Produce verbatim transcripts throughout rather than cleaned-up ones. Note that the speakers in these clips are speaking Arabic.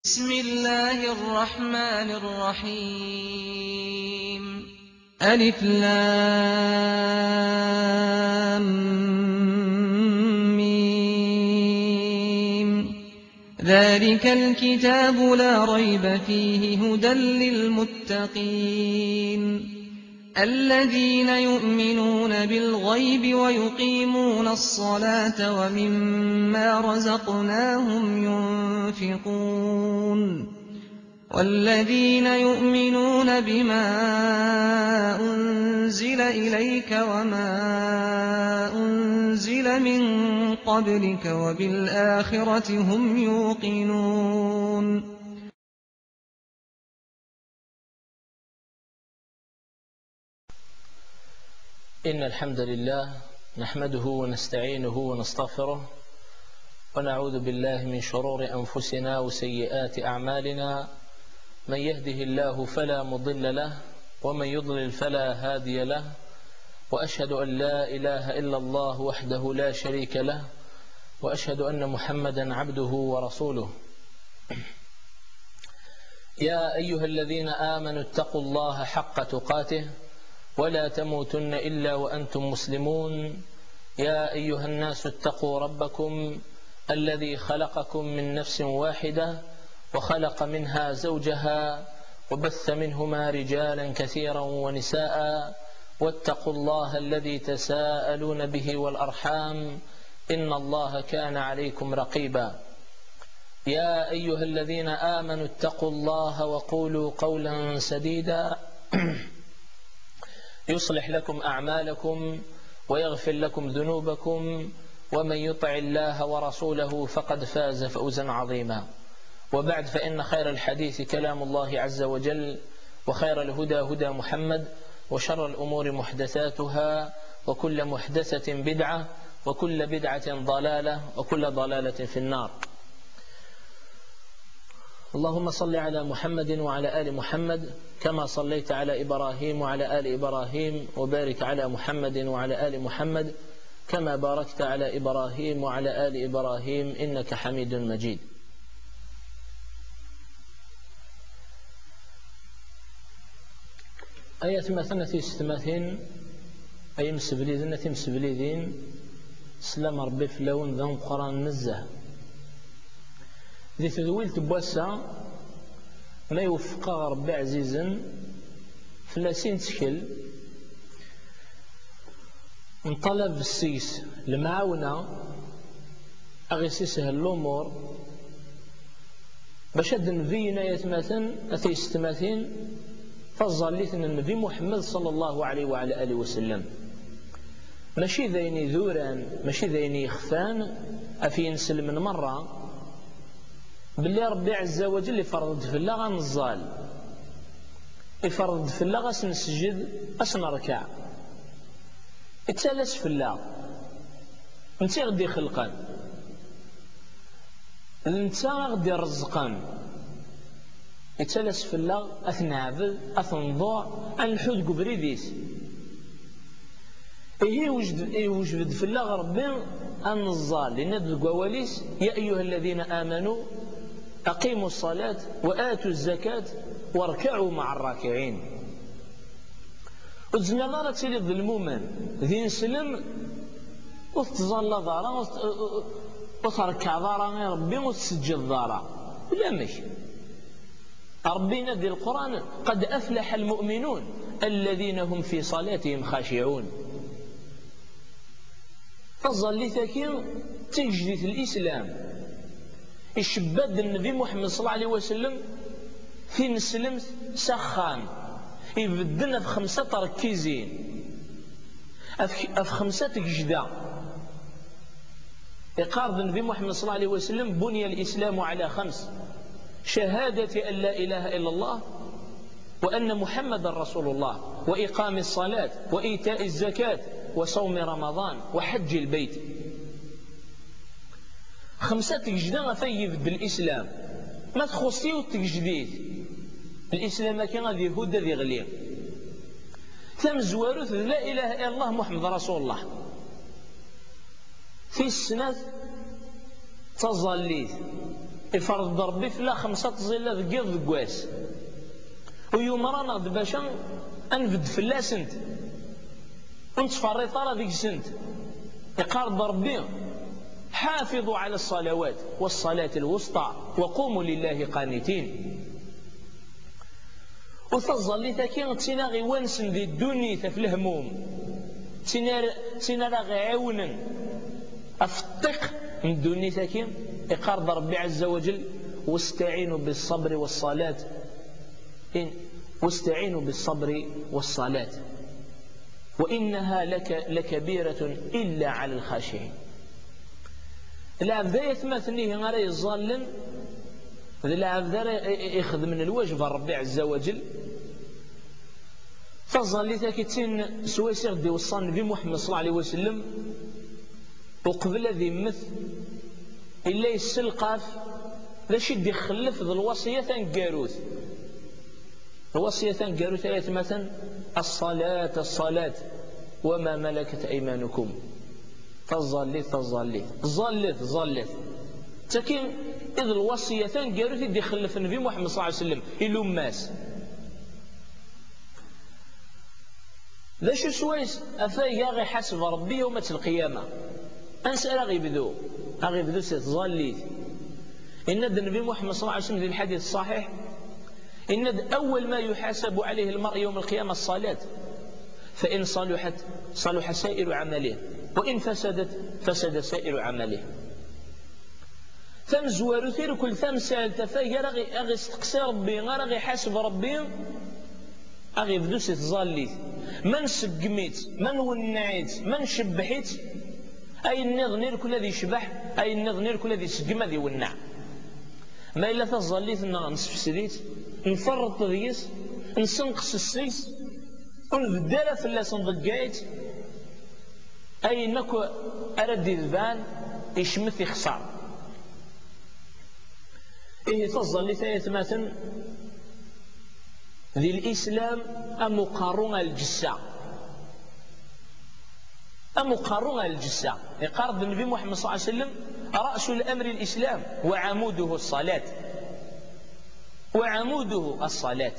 بسم الله الرحمن الرحيم ألف لام ميم ذلك الكتاب لا ريب فيه هدى للمتقين الذين يؤمنون بالغيب ويقيمون الصلاة ومما رزقناهم ينفقون والذين يؤمنون بما أنزل إليك وما أنزل من قبلك وبالآخرة هم يوقنون. إن الحمد لله نحمده ونستعينه ونستغفره ونعوذ بالله من شرور أنفسنا وسيئات أعمالنا، من يهده الله فلا مضل له ومن يضلل فلا هادي له، وأشهد أن لا إله إلا الله وحده لا شريك له، وأشهد أن محمدا عبده ورسوله. يا أيها الذين آمنوا اتقوا الله حق تقاته ولا تموتن إلا وأنتم مسلمون. يا أيها الناس اتقوا ربكم الذي خلقكم من نفس واحدة وخلق منها زوجها وبث منهما رجالا كثيرا ونساء، واتقوا الله الذي تساءلون به والأرحام إن الله كان عليكم رقيبا. يا أيها الذين آمنوا اتقوا الله وقولوا قولا سديدا يصلح لكم أعمالكم ويغفر لكم ذنوبكم، ومن يطع الله ورسوله فقد فاز فوزا عظيما. وبعد، فإن خير الحديث كلام الله عز وجل، وخير الهدى هدى محمد، وشر الأمور محدثاتها، وكل محدثة بدعة، وكل بدعة ضلالة، وكل ضلالة في النار. اللهم صل على محمد وعلى آل محمد كما صليت على إبراهيم وعلى آل إبراهيم، وبارك على محمد وعلى آل محمد كما باركت على إبراهيم وعلى آل إبراهيم إنك حميد مجيد. آية مثنى ستماثين أي مسبليذين أتي مسبليذين سلام ربي في لون ذن قرآن نزه ذي تذويل تبوسع ما يوفق ربي عزيزا فلاسين تشكل نطلب السيس المعاونة أغيسيسه الأمور باش هاد النبي يتماثل أتي ستماثين فالظليثن النبي محمد صلى الله عليه وعلى آله وسلم ماشي ذيني ذوران ماشي ذيني خفان أفي نسلم من مرة بالله ربي عز وجل يفرض في الله غنزال، يفرض في الله غنسجد أسنركع، يتسالس في الله انت غدي خلقان، انت غدي رزقان، يتسالس في الله أثنعبد أثنضوع أنحود قبريديس إيه وجد إيه وجد في الله ربي النزال لند القواليس. يا أيها الذين آمنوا أقيموا الصلاة وآتوا الزكاة واركعوا مع الراكعين. وتزمي الله لا تسيلي الظلمومن ذي نسلم وتظل ضارا وتركع ضارا يا ربي وتسجد ضارا لا ماشي. ربي نادي القرآن قد أفلح المؤمنون الذين هم في صلاتهم خاشعون. فظل ثاكين تجديد الإسلام الشباب النبي محمد صلى الله عليه وسلم في نسلم سخان يبدلنا في خمسة تركيزين في خمسة جدا. يقارب النبي محمد صلى الله عليه وسلم بني الإسلام على خمس: شهادة أن لا إله إلا الله وأن محمد رسول الله وإقام الصلاة وإيتاء الزكاة وصوم رمضان وحج البيت. خمسة تجدان ثيب بالإسلام ما تخصيه التجديد الإسلام كان ذي هدى ذي غليم ثم زوارث لا إله إلا الله محمد رسول الله في السنة تظليث يفرض ربي فلا خمسة تزيلا ذكيض ذكواس ويوم رانا باشا أنفد فلا سنت ونتفرط راه ذيك سنت يقارض ربي حافظوا على الصلوات والصلاة الوسطى وقوموا لله قانتين وتظل تاكين تينا غي وانسن ذي الدنيا في الهموم تينا راه غيعاونا أفتق من الدنيا تاكين يقارض ربي عز وجل واستعينوا بالصبر والصلاة إن واستعينوا بالصبر والصلاة وإنها لك لكبيرة إلا على الخاشعين. العبد يتمثنيه غير يظلن العبد يخدم من الواجب ربي عز وجل تظل تاكتين سويسير دي وصان النبي محمد صلى الله عليه وسلم وقبل ذي مثل إلا يسلقاف لا شد يخلف ذي الوصية تنقاروث الوصية تنقاروث آية مثلا الصلاة الصلاة وما ملكت أيمانكم تظلت تظلت ظلت ظلت تكين إذ الوصية تنقاروث يدي يخلف النبي محمد صلى الله عليه وسلم إلو ماس ذا شو سويس أفايا غي حسب ربي يوم القيامة أنسى لا غيبدو أغيبدو ستظليت إن النبي محمد صلى الله عليه وسلم في الحديث الصحيح إن أول ما يحاسب عليه المرء يوم القيامة الصلاة فإن صلحت صلح سائر عمله وإن فسدت فسد سائر عمله ثم زوارو ثير كل ثم سألت فايا رغي أغي استقسى ربي غير حاسب ربي أغيبدو ستظليت من سقميت من ونعيت من شبحيت أي النظنير كل ذي شبح أي النظنير كل ذي سقم ذي ونع ما إلا تظليت نسفسديت نفرط ذيس نسنقص السيس ونبدل في اللي صندقيت أي نكو أردي ذبان يشمث يخسر إيه تظليت آية مثلا ذي الإسلام أمقارون الجسا أمقارون الجسا يقارض النبي محمد صلى الله عليه وسلم رأس الأمر الإسلام وعموده الصلاة وعموده الصلاة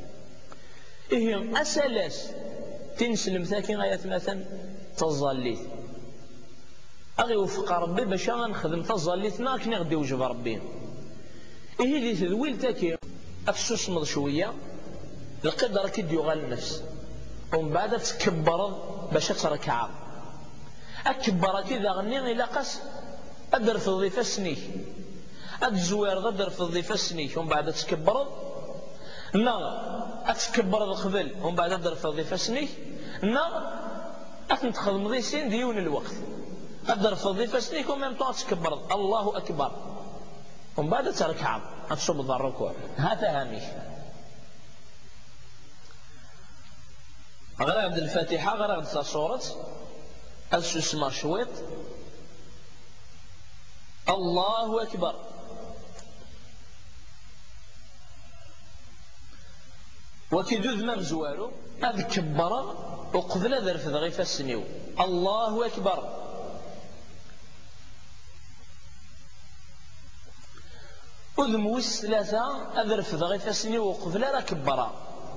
إيه أسلاس تنسلم ثاكي غاية مثلا تظليت أغي وفق ربي باش نخدم تظليت ما كني غدي وجب ربي إيه اللي تذويل تاكي أفسوس مض شوية القدر كد يغال النفس ومن بعد تكبر باش تركع أكبر كذا غني إلى قس أدر في الضيفة سنيك أتزوير غدر في الضيفة سنيك ومن بعد تكبر نا أتكبر القبل ومن بعد أدر في الضيفة سنيك نا أتنتخذ مضي سين ديون الوقت أدر في الضيفة سنيك ومن بعد تكبر الله أكبر ومن بعد تركع أتصب ضر الركوع هذا هامش غير عبد الفاتحة غير عبد الصورة أسو اسمها شويط الله أكبر وكيدو ذمام زوارو هذا كبر وقبل ذرف ضغيفة السنيو الله أكبر وذم ويس ثلاثة أذرف ضغيفة السنيو وقبل لا كبر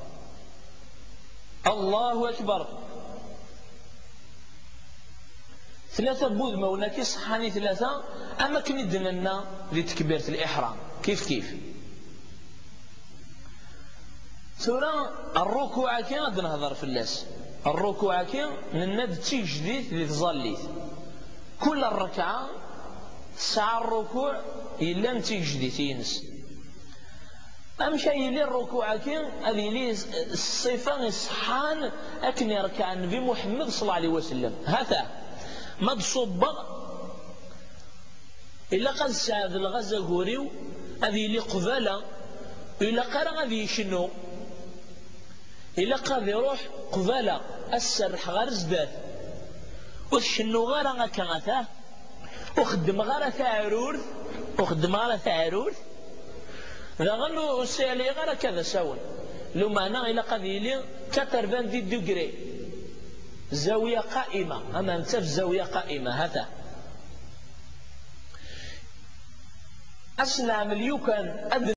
الله أكبر ثلاثة بود موناك صحاني ثلاثة أما كندنا لنا لتكبيرة الإحرام كيف كيف ثورة الركوع كي غادي نهضر في اللاس الركوع كي نناد تي جديد اللي تظليت كل الركعة ساعة الركوع إلا نتي جديد ينس أمشي يلي الركوع كي هذه لي الصفة صحان أكن يركع النبي محمد صلى الله عليه وسلم هذا ما تصبغ إلا قد سعد الغزة غوريو هذه لي قبالة إلا قرأ هذه شنو إلا قد يروح قبالة السرح غير زداد وشنو غير غاكاثاه وخدم غير ثارور وخدم غير ثارور ذا غنو السيالي غير كذا ساون لو معنا إلا قد يلي كتربان دي دوغري زاوية قائمة أما أنت في زاوية قائمة هذا أسنا مليوكا أد